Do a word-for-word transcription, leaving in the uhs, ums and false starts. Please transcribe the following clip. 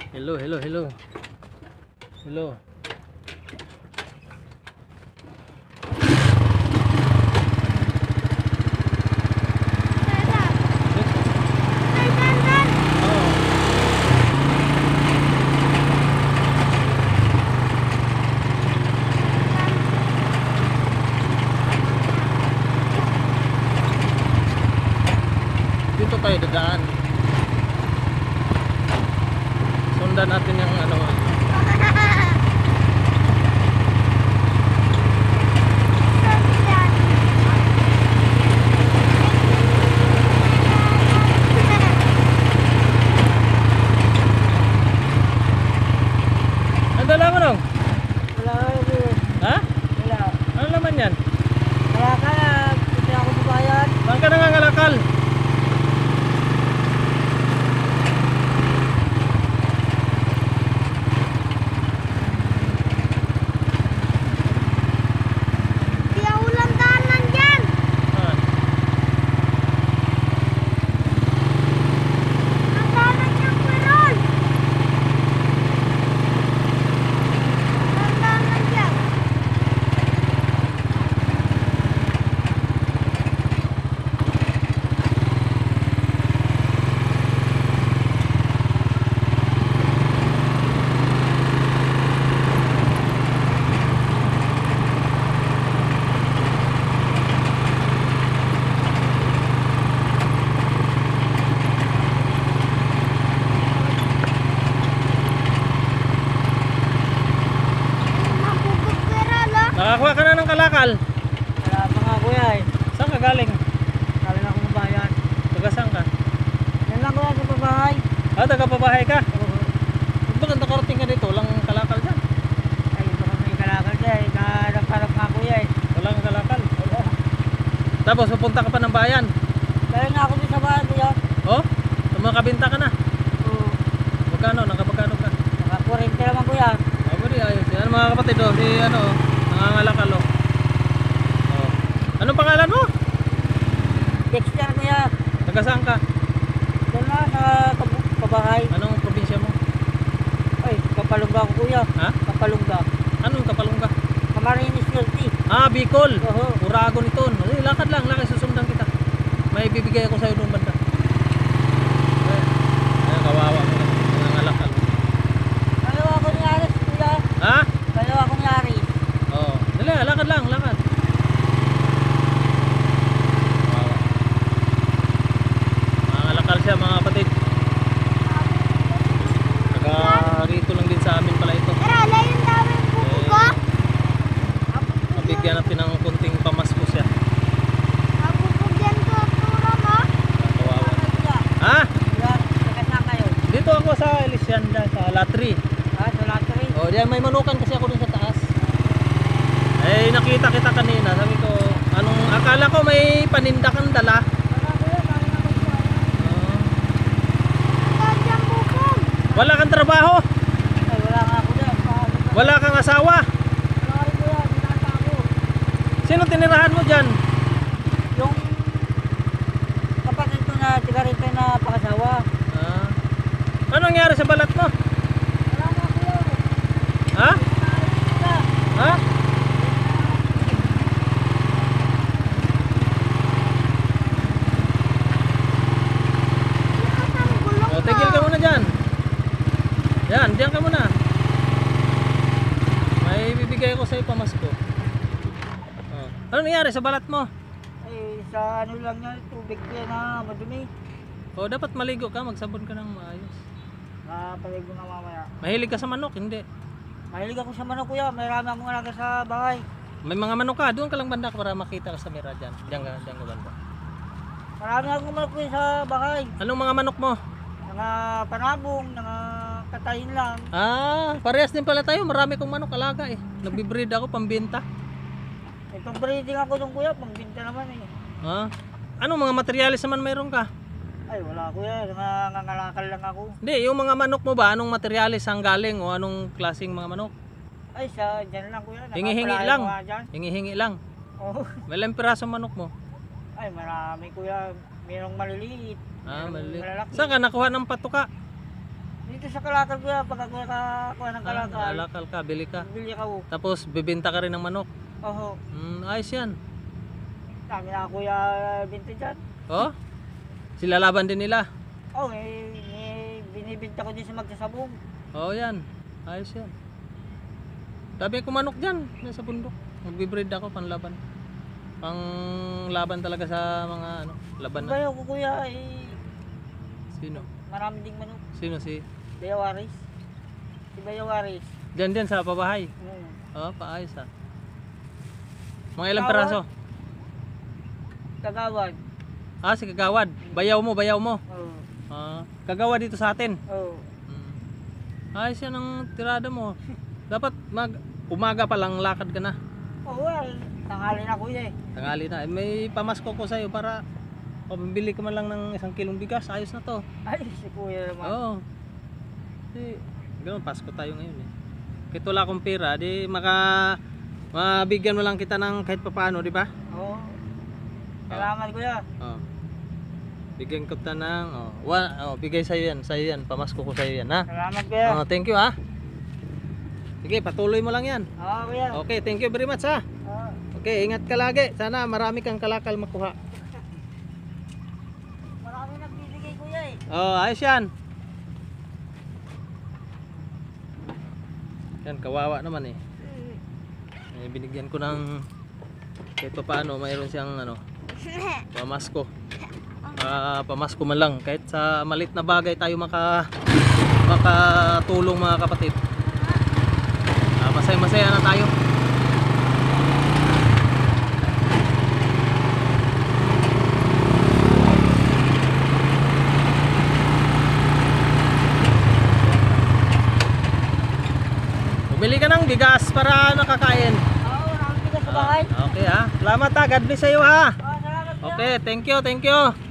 Hello, hello, hello. Hello. Dito tayo dadaan. Sundan natin yung ano. Ang dala mo nung? Wala kayo. Ha? Wala. Ano naman yan? Kaya kaya, hindi ako mabayad. Saan ka nangangalakal? Di ako lang daanan dyan. Ah. Ang daanan niyang kwirol. Ang daanan dyan. Mabubog kwirol, oh. Nakakuha ka na ng kalakal? Wala pa nga kuya eh. Saan ka galing? Kala na akong mabayad. Taga saan ka? Yan lang kuya sa pabahay. Ah, taga pabahay ka? Ba't bakit nakarating ka dito? Walang kalakal dyan? Ay, ito kami kalakal dyan. Nakaharap nga kuya eh. Walang kalakal? Tapos pupunta ka pa ng bayan? Dahil nga ako din sa bahay kuya. Oh? Tumakabinta ka na? Oo. Magkano? Nakapagkano ka? Nakakurente naman kuya. Ah, bali, ayos. Yan mga kapatid, oh. Si ano, oh, nangangalakal, oh. Oh. Anong pangalan mo? Dexter kuya. Taga saan ka? Doon na sa pab- pabahay. Anong probinsya mo? Ay, Kapalungga ko kuya. Ha? Kapalungga. Anong Kapalungga? Camarines Norte. Ah, Bicol. Oo. Uragon ito. Eh, lakad lang, lakad, susundan kita. May bibigay ako sa'yo doon banda. Ay, ay, kawawa mo. Nangangalakal. Kalawa ko ni Aris kuya. Ha? Kalawa ko ni Aris. Oo. Dali, lakad lang, lakad. Kawawa. Nangangalakal siya mga kapatid. Taga rito lang din sa amin pala ito. Tara, layon dami yung buko ko. Mabigyan natin ng kunting pamasko siya. Mabubugyan ko ang tura mo. Kawawa. Ha? Kuya, taga saan kayo? Dito ako sa Elisianda, sa Latri. Ah, sa Latri. Oh, diyan may manukan kasi ako dun sa taas. Eh nakita kita kanina, sabi ko, anong akala ko may paninda kang dala. Tara kuya, kami na magkuhan. Oh. Ang dyan bukong. Wala kang trabaho, Ay, wala nga kuya. Paano ka? wala kang asawa. Wala rin kuya, binata ako. Sino tinirahan mo diyan? Yung kapatid ko na tiga rito na pangasawa. Ah. Ano nangyari sa balat mo? Wala nga kuya. Ha? Wala. Ha? Oh, tigil ka muna diyan. Yan, diyan ka muna. May bibigay ko sa iyo pamasko. Oh. Ano nangyari sa balat mo? Eh, sa ano lang yan, tubig yan na madumi. Oh, dapat maligo ka, magsabon ka ng maayos. Nakapaligo na mamaya. Mahilig ka sa manok, hindi. Mahilig ako sa manok kuya, may rami akong alaga sa bahay. May mga manok ka, doon ka lang banda para makita ka sa mira dyan. Diyan ka, diyan ka banda. Marami akong manok kuya sa bahay. Anong mga manok mo? Mga panabong, mga katayin lang. Ah, parehas din pala tayo. Marami kong manok alaga eh. Nagbibreed ako pambenta. Itong breeding ako dun kuya, pangbinta naman eh. Ha? Anong mga materyales naman mayroon ka? Ay wala kuya, nangangalakal lang ako. Hindi, yung mga manok mo ba, anong materyales ang galing o anong klaseng mga manok? Ay sa dyan lang kuya, Hingi-hingi nakapalayo lang. nga dyan. Hingi-hingi lang. Oo. May ilang piraso manok mo? Ay marami kuya, mayroong maliliit. Ah, mayroong mali. malalaki. Saan ka nakuha ng patuka? Dito dito sa kalakal kuya, pagka kuya kakuha ng Ah, kalakal. lalakal ka, bili ka. Bili ka oh. Tapos bibenta ka rin ng manok. Oho. Hmm, ayos yan. Dami na kuya binti dyan. Oh? Sila laban din nila. Oh, eh, eh, binibinta ko din sa magsasabong. Oh, yan. Ayos yan. Dami ko manok dyan, nasa bundok. Magbe-breed ako panlaban. Pang laban talaga sa mga ano, laban na. Bayo ko kuya, eh, Sino? marami ding manok. Sino si? Bayawaris. Si Bayawaris. Diyan din sa pabahay. Hmm. Oh, paayos ha. Mga ilang Kagawad. peraso? Kagawad. Ah, si Kagawad. Bayaw mo, bayaw mo. Oh. Ah, Kagawad dito sa atin. Oh. Hmm. Ayos yan ang tirada mo. Dapat mag umaga pa lang lakad ka na. Oh, well, tanghali na kuya eh. Tangali na. Eh, may pamasko ko sa'yo para o bibili ka man lang ng isang kilong bigas. Ayos na to. Ay, si kuya naman. Oo. Di, ganoon, Pasko tayo ngayon eh. Kahit wala akong pera, di maka mabigyan mo lang kita ng kahit papaano, di ba? Oo. Salamat kuya. Oh. Bigyan ko ta ng oh, wa, oh, bigay sa yan, sa yan, pamasko ko sa yan, ha? Salamat kuya. Oh, thank you, ha. Sige, patuloy mo lang yan. Oo kuya. Okay, thank you very much, ha. Oo. Okay, ingat ka lagi. Sana marami kang kalakal makuha. Marami nagbibigay kuya eh. Oh, ayos yan. Yan, kawawa naman eh. Eh, binigyan ko ng kahit pa paano, mayroon siyang ano, pamasko. Ah, pamasko man lang. Kahit sa malit na bagay tayo maka makatulong mga kapatid. Ah, masaya-masaya na tayo. Bumili ka ng bigas para nakakain. Oo, marami bigas sa bahay. Ah, okay ha. Salamat ha. God bless sa iyo ha. Oo, salamat kuya. Okay, thank you, thank you.